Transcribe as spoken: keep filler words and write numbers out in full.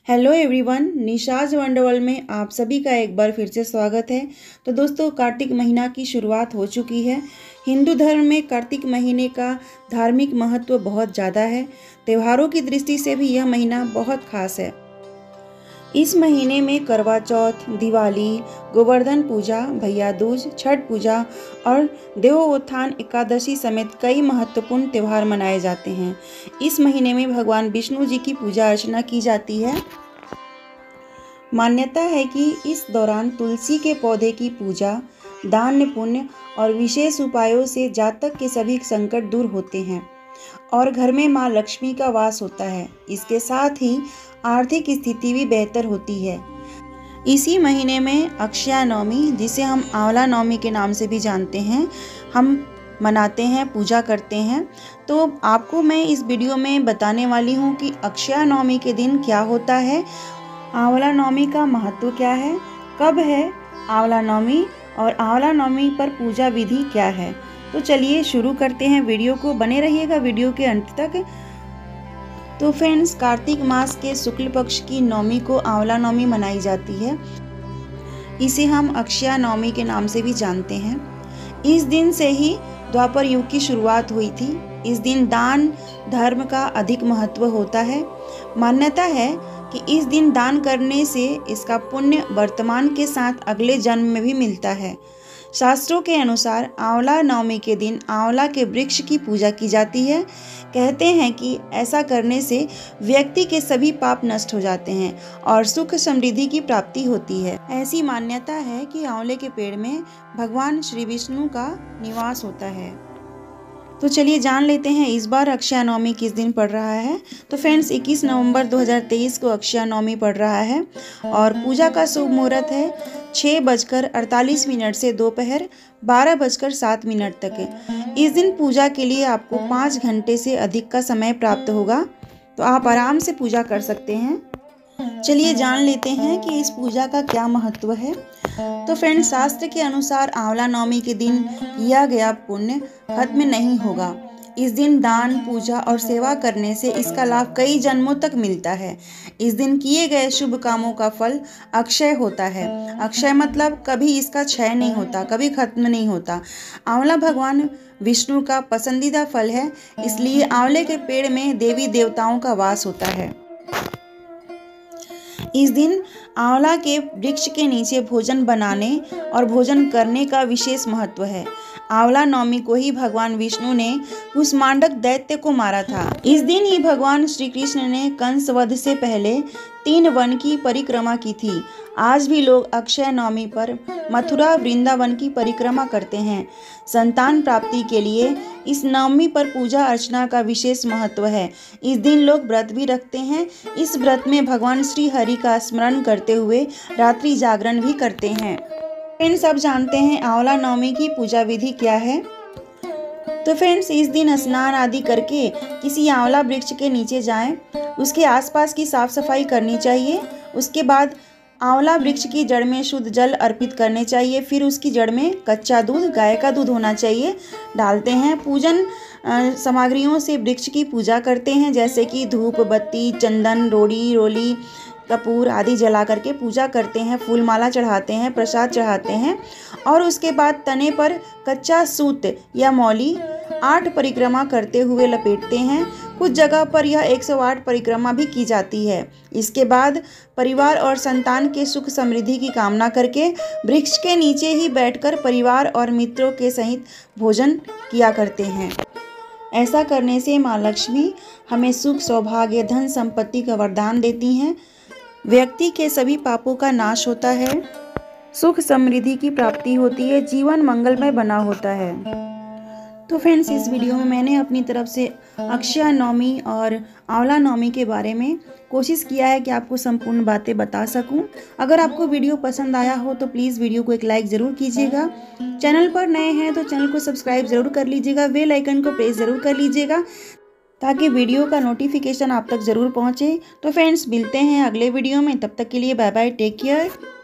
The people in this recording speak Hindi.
हेलो एवरीवन, निशाज वंडरवर्ल्ड में आप सभी का एक बार फिर से स्वागत है। तो दोस्तों, कार्तिक महीना की शुरुआत हो चुकी है। हिंदू धर्म में कार्तिक महीने का धार्मिक महत्व बहुत ज़्यादा है। त्योहारों की दृष्टि से भी यह महीना बहुत खास है। इस महीने में करवा चौथ, दिवाली, गोवर्धन पूजा, भैया दूज, छठ पूजा और देवोत्थान एकादशी समेत कई महत्वपूर्ण त्यौहार मनाए जाते हैं। इस महीने में भगवान विष्णु जी की पूजा अर्चना की जाती है। मान्यता है कि इस दौरान तुलसी के पौधे की पूजा, दान पुण्य और विशेष उपायों से जातक के सभी संकट दूर होते हैं और घर में मां लक्ष्मी का वास होता है। इसके साथ ही आर्थिक स्थिति भी बेहतर होती है। इसी महीने में अक्षया नवमी, जिसे हम आंवला नवमी के नाम से भी जानते हैं, हम मनाते हैं, पूजा करते हैं। तो आपको मैं इस वीडियो में बताने वाली हूँ कि अक्षया नवमी के दिन क्या होता है, आंवला नवमी का महत्व क्या है, कब है आंवला नवमी और आंवला नवमी पर पूजा विधि क्या है। तो चलिए शुरू करते हैं वीडियो को। बने रहिएगा वीडियो के अंत तक। तो फ्रेंड्स, कार्तिक मास के शुक्ल पक्ष की नवमी को आंवला नवमी मनाई जाती है। इसे हम अक्षया नवमी के नाम से भी जानते हैं। इस दिन से ही द्वापर युग की शुरुआत हुई थी। इस दिन दान धर्म का अधिक महत्व होता है। मान्यता है कि इस दिन दान करने से इसका पुण्य वर्तमान के साथ अगले जन्म में भी मिलता है। शास्त्रों के अनुसार आंवला नवमी के दिन आंवला के वृक्ष की पूजा की जाती है। कहते हैं कि ऐसा करने से व्यक्ति के सभी पाप नष्ट हो जाते हैं और सुख समृद्धि की प्राप्ति होती है। ऐसी मान्यता है कि आंवले के पेड़ में भगवान श्री विष्णु का निवास होता है। तो चलिए जान लेते हैं इस बार अक्षया नवमी किस दिन पड़ रहा है। तो फ्रेंड्स, इक्कीस नवंबर दो हज़ार तेईस को अक्षया नवमी पड़ रहा है और पूजा का शुभ मुहूर्त है छः बजकर अड़तालीस मिनट से दोपहर बारह बजकर सात मिनट तक। इस दिन पूजा के लिए आपको पाँच घंटे से अधिक का समय प्राप्त होगा, तो आप आराम से पूजा कर सकते हैं। चलिए जान लेते हैं कि इस पूजा का क्या महत्व है। तो फ्रेंड्स, शास्त्र के अनुसार आंवला नवमी के दिन किया गया पुण्य खत्म नहीं होगा। इस दिन दान, पूजा और सेवा करने से इसका लाभ कई जन्मों तक मिलता है। इस दिन किए गए शुभ कामों का फल अक्षय होता है। अक्षय मतलब कभी इसका क्षय नहीं होता, कभी खत्म नहीं होता। आंवला भगवान विष्णु का पसंदीदा फल है, इसलिए आंवले के पेड़ में देवी देवताओं का वास होता है। इस दिन आंवला के वृक्ष के नीचे भोजन बनाने और भोजन करने का विशेष महत्व है। आंवला नवमी को ही भगवान विष्णु ने कुष्मांडक दैत्य को मारा था। इस दिन ही भगवान श्री कृष्ण ने कंस वध से पहले तीन वन की परिक्रमा की थी। आज भी लोग अक्षय नवमी पर मथुरा वृंदावन की परिक्रमा करते हैं। संतान प्राप्ति के लिए इस नवमी पर पूजा अर्चना का विशेष महत्व है। इस दिन लोग व्रत भी रखते हैं। इस व्रत में भगवान श्री हरि का स्मरण करते हुए रात्रि जागरण भी करते हैं। फ्रेंड्स, सब जानते हैं आंवला नवमी की पूजा विधि क्या है। तो फ्रेंड्स, इस दिन स्नान आदि करके किसी आंवला वृक्ष के नीचे जाएं, उसके आसपास की साफ सफाई करनी चाहिए। उसके बाद आंवला वृक्ष की जड़ में शुद्ध जल अर्पित करने चाहिए। फिर उसकी जड़ में कच्चा दूध, गाय का दूध होना चाहिए, डालते हैं। पूजन सामग्रियों से वृक्ष की पूजा करते हैं, जैसे कि धूप, बत्ती, चंदन, रोड़ी, रोली, कपूर आदि जला करके पूजा करते हैं। फूल माला चढ़ाते हैं, प्रसाद चढ़ाते हैं और उसके बाद तने पर कच्चा सूत या मौली आठ परिक्रमा करते हुए लपेटते हैं। कुछ जगह पर यह एक सौ आठ परिक्रमा भी की जाती है। इसके बाद परिवार और संतान के सुख समृद्धि की कामना करके वृक्ष के नीचे ही बैठकर परिवार और मित्रों के सहित भोजन किया करते हैं। ऐसा करने से माँ लक्ष्मी हमें सुख, सौभाग्य, धन संपत्ति का वरदान देती हैं। व्यक्ति के सभी पापों का नाश होता है, सुख समृद्धि की प्राप्ति होती है, जीवन मंगलमय बना होता है। तो फ्रेंड्स, इस वीडियो में मैंने अपनी तरफ से अक्षया नवमी और आंवला नवमी के बारे में कोशिश किया है कि आपको संपूर्ण बातें बता सकूं। अगर आपको वीडियो पसंद आया हो तो प्लीज़ वीडियो को एक लाइक ज़रूर कीजिएगा। चैनल पर नए हैं तो चैनल को सब्सक्राइब ज़रूर कर लीजिएगा। बेल आइकन को प्रेस ज़रूर कर लीजिएगा ताकि वीडियो का नोटिफिकेशन आप तक ज़रूर पहुँचे। तो फ्रेंड्स, मिलते हैं अगले वीडियो में। तब तक के लिए बाय बाय, टेक केयर।